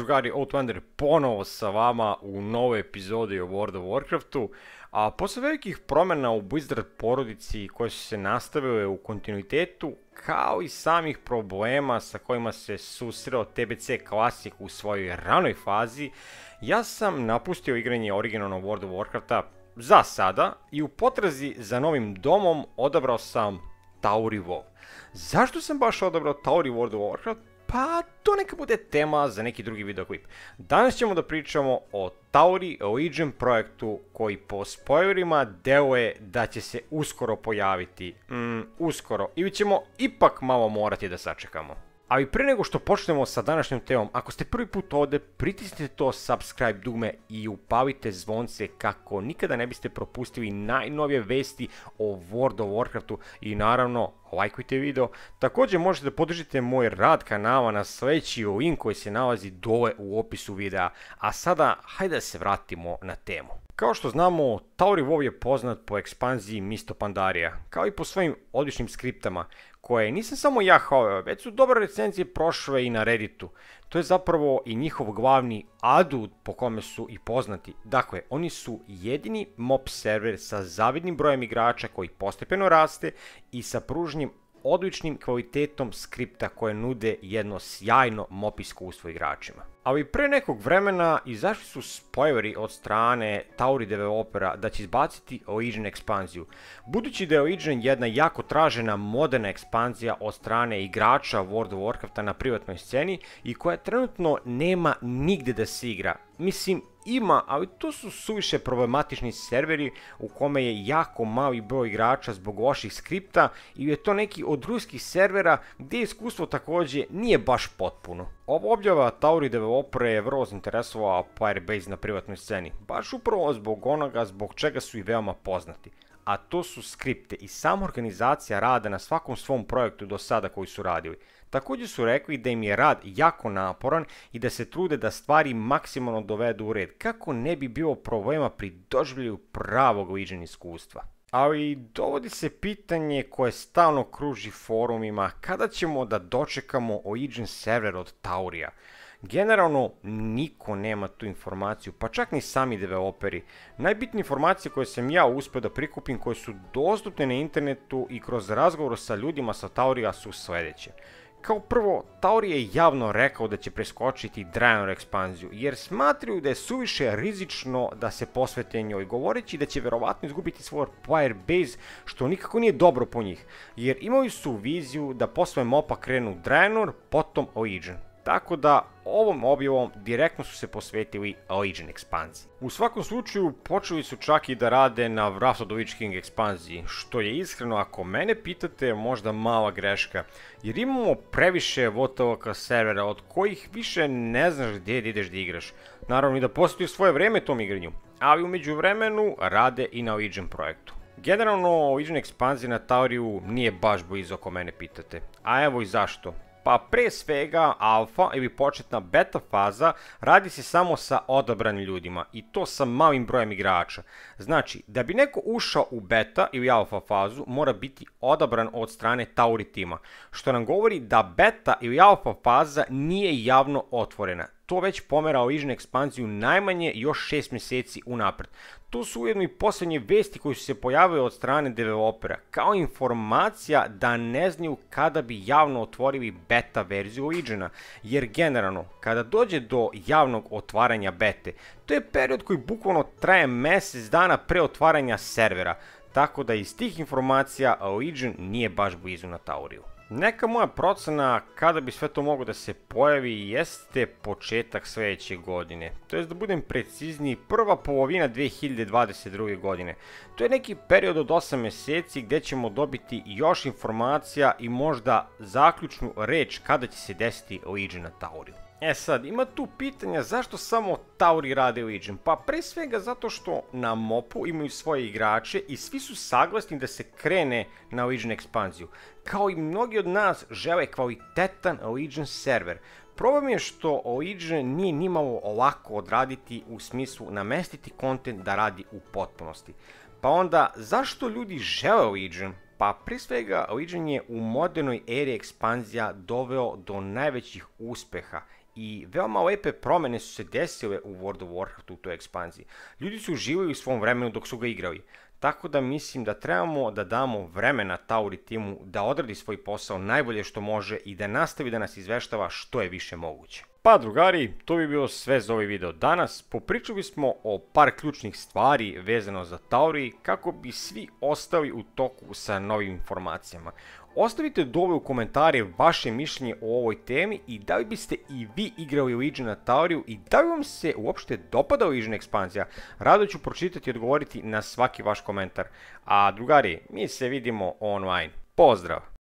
drugari, Outlander ponovo sa vama u novoj epizodi o World of Warcraftu, a posle velikih promjena u Blizzard porodici koje su se nastavile u kontinuitetu, kao i samih problema sa kojima se susreo TBC Classic u svojoj ranoj fazi, ja sam napustio igranje originalnog World of Warcrafta za sada i u potrazi za novim domom odabrao sam Tauri WoW. Zašto sam baš odabrao Tauri World of Warcraft? Pa to neka bude tema za neki drugi videoklip. Danas ćemo da pričamo o Tauri Legion projektu koji po spoilerima deluje da će se uskoro pojaviti. Uskoro. Ili ćemo ipak malo morati da sačekamo. Ali pre nego što počnemo sa današnjom temom, ako ste prvi put ovdje, pritisnite to subscribe dugme i upalite zvonce kako nikada ne biste propustili najnovije vesti o World of Warcraftu i naravno lajkujte video. Također možete da podržite moj rad kanala na sljedeći link koji se nalazi dole u opisu videa. A sada hajde da se vratimo na temu. Kao što znamo, Tauri WoW je poznat po ekspanziji Misto Pandaria, kao i po svojim odličnim skriptama, koje nisam samo ja hvalio, već su dobre recenzije prošle i na Redditu. To je zapravo i njihov glavni adut po kome su i poznati. Dakle, oni su jedini mob server sa zavidnim brojem igrača koji postepeno raste i sa pružnim odličnim kvalitetom skripta koje nude jedno sjajno mob iskustvo igračima. Ali pre nekog vremena izašli su spoileri od strane Tauri developera da će izbaciti Legion ekspanziju. Budući da je Legion jedna jako tražena moderna ekspanzija od strane igrača World of Warcrafta na privatnoj sceni i koja trenutno nema nigde da se igra. Mislim, ima, ali to su suviše problematični serveri u kome je jako mali broj igrača zbog loših skripta ili je to neki od ruskih servera gdje iskustvo također nije baš potpuno. Ova objava Tauri developera je vrlo zainteresovala player base na privatnoj sceni, baš upravo zbog onoga zbog čega su i veoma poznati. A to su skripte i sama organizacija rada na svakom svom projektu do sada koji su radili. Također su rekli da im je rad jako naporan i da se trude da stvari maksimalno dovedu u red, kako ne bi bilo problema pri doživljenju pravog Legion iskustva. Ali dovodi se pitanje koje stalno kruži forumima, kada ćemo da dočekamo Legion server od Taurija. Generalno niko nema tu informaciju, pa čak ni sami developeri. Najbitnije informacije koje sam ja uspio da prikupim, koje su dostupne na internetu i kroz razgovor sa ljudima sa Taurija su sljedeće. Kao prvo, Tauri je javno rekao da će preskočiti Draenor ekspanziju, jer smatraju da je suviše rizično da se posvete njoj, govoreći da će verovatno izgubiti svoj player base, što nikako nije dobro po njih, jer imali su viziju da posle mopa krenu Draenor, potom Legion. Tako da ovom objavom direktno su se posvetili Legion ekspanziji. U svakom slučaju počeli su čak i da rade na Wrath of the Lich King ekspanziji, što je iskreno ako mene pitate možda mala greška, jer imamo previše VOTLK servera od kojih više ne znaš gdje ideš da igraš. Naravno i da posvetuju svoje vrijeme tom igranju, ali u međuvremenu rade i na Legion projektu. Generalno Legion ekspanzija na Tauriju nije baš blizu ako mene pitate, a evo i zašto. Pa pre svega alfa ili početna beta faza radi se samo sa odabranim ljudima i to sa malim brojem igrača. Znači, da bi neko ušao u beta ili alfa fazu mora biti odabran od strane Tauri tima, što nam govori da beta ili alfa faza nije javno otvorena. To već pomera Legion ekspanziju najmanje još 6 mjeseci unapred. To su ujedno i posljednje vesti koje su se pojavile od strane developera, kao informacija da ne znaju kada bi javno otvorili beta verziju Legiona, jer generalno, kada dođe do javnog otvaranja bete, to je period koji bukvalno traje mjesec dana pre otvaranja servera, tako da iz tih informacija Legion nije baš blizu na Tauriju. Neka moja procena kada bi sve to moglo da se pojavi jeste početak sljedeće godine, to jest da budem precizniji prva polovina 2022. godine. To je neki period od 8 mjeseci gdje ćemo dobiti još informacija i možda zaključnu reč kada će se desiti Legion na Tauriju. E sad, ima tu pitanja zašto samo Tauri rade Legion, pa pre svega zato što na mopu imaju svoje igrače i svi su saglasni da se krene na Legion ekspanziju. Kao i mnogi od nas žele kvalitetan Legion server. Problem je što Legion nije nimalo lako odraditi u smislu namestiti kontent da radi u potpunosti. Pa onda, zašto ljudi žele Legion? Pa prije svega Legion je u modernoj eri ekspanzija doveo do najvećih uspeha i veoma lepe promene su se desile u World of Warcraftu u toj ekspanziji. Ljudi su uživali u svom vremenu dok su ga igrali. Tako da mislim da trebamo da damo vremena Tauri timu da odradi svoj posao najbolje što može i da nastavi da nas izveštava što je više moguće. Pa drugari, to bi bilo sve za ovaj video danas. Popričali smo o par ključnih stvari vezano za Tauri kako bi svi ostali u toku sa novim informacijama. Ostavite dole u komentare vaše mišljenje o ovoj temi i da li biste i vi igrali Legion na Tauriju i da li vam se uopšte dopada Legion ekspanzija. Rado ću pročitati i odgovoriti na svaki vaš komentar. A drugari, mi se vidimo online. Pozdrav!